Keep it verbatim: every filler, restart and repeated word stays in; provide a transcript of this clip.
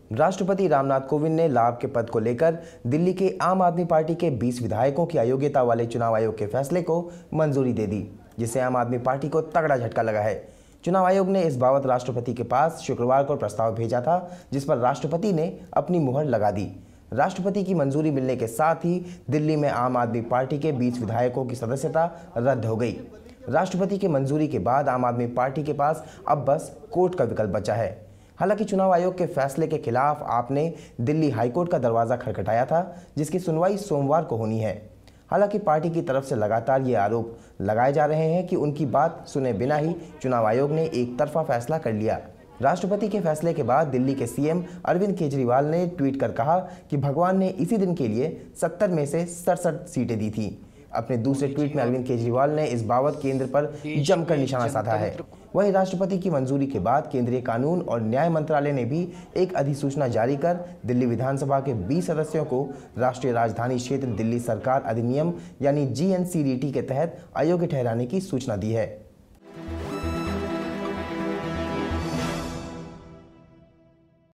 राष्ट्रपति रामनाथ कोविंद ने लाभ के पद को लेकर दिल्ली के आम आदमी पार्टी के बीस विधायकों की अयोग्यता वाले चुनाव आयोग के फैसले को मंजूरी दे दी, जिससे आम आदमी पार्टी को तगड़ा झटका लगा है। चुनाव आयोग ने इस बाबत राष्ट्रपति के पास शुक्रवार को प्रस्ताव भेजा था, जिस पर राष्ट्रपति ने अपनी मुहर लगा दी। राष्ट्रपति की मंजूरी मिलने के साथ ही दिल्ली में आम आदमी पार्टी के बीस विधायकों की सदस्यता रद्द हो गई। राष्ट्रपति की मंजूरी के बाद आम आदमी पार्टी के पास अब बस कोर्ट का विकल्प बचा है। हालांकि चुनाव आयोग के फैसले के खिलाफ आपने दिल्ली हाईकोर्ट का दरवाजा खटखटाया था, जिसकी सुनवाई सोमवार को होनी है। हालांकि पार्टी की तरफ से लगातार ये आरोप लगाए जा रहे हैं कि उनकी बात सुने बिना ही चुनाव आयोग ने एक तरफा फैसला कर लिया। राष्ट्रपति के फैसले के बाद दिल्ली के सीएम अरविंद केजरीवाल ने ट्वीट कर कहा कि भगवान ने इसी दिन के लिए सत्तर में से सड़सठ सीटें दी थी। अपने दूसरे ट्वीट में अरविंद केजरीवाल ने इस बाबत केंद्र पर जमकर निशाना साधा है। वहीं राष्ट्रपति की मंजूरी के बाद केंद्रीय कानून और न्याय मंत्रालय ने भी एक अधिसूचना जारी कर दिल्ली विधानसभा के बीस सदस्यों को राष्ट्रीय राजधानी क्षेत्र दिल्ली सरकार अधिनियम यानी G N C T D के तहत अयोग्य ठहराने की सूचना दी है।